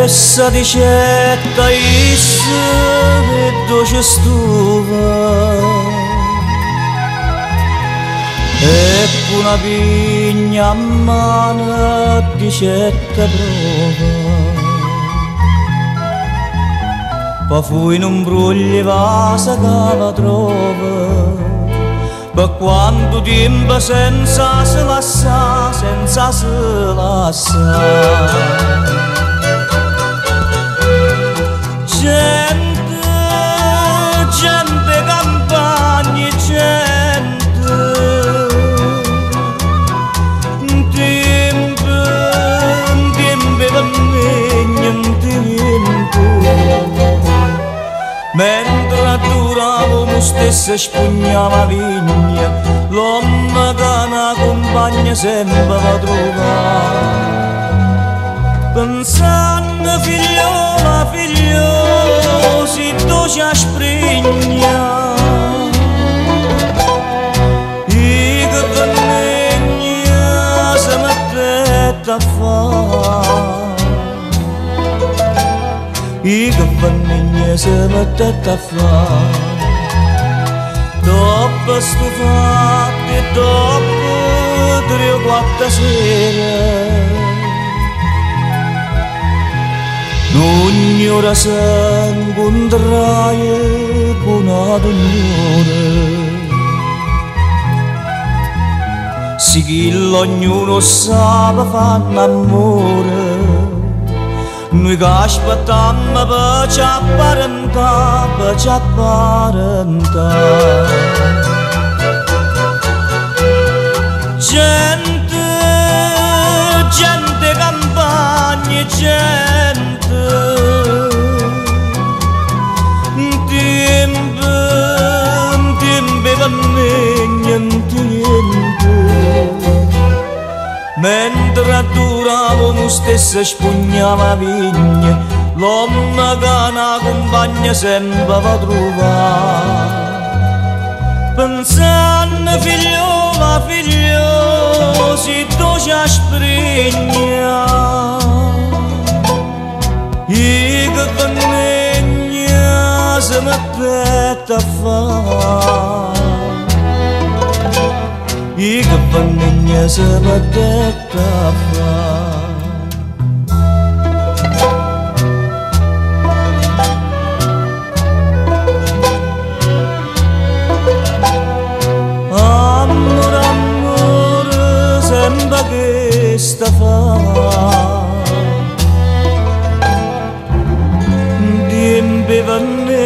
Essa dicetta isse e dolce stuva e con una pigna a mano dicetta prova pa fu in un bruglio vasa che la trova per quanto tempo senza se lascia senza se lascia gente, gente campagna, gente, tempo, tempo per me, tempo. Mentre duravo lo stesso spugnava vigna, l'uomo che una compagna sempre va trovare. Pensando figliola, figlio, si tu ci asprigna e che vennegna si mettette a fare e che vennegna si mettette a fare dopo stufate, dopo 3 o 4 sere ogni ora si incontraia con ad ognuno si che ognuno sa fanno amore noi che aspettiamo per ci apparentare, per ci apparentare gente, gente campagna, gente tempo, tempo per me, niente, mentre duravo lo stesso spugnava vigna, l'uomo che una compagna sempre va a trovare. Pensando figliola, figlio, si tu ci asprigna e che vennegna si mettette a fare e che vennegna si mettette a fare. Amore, amore, sembra che sta fa tempo venne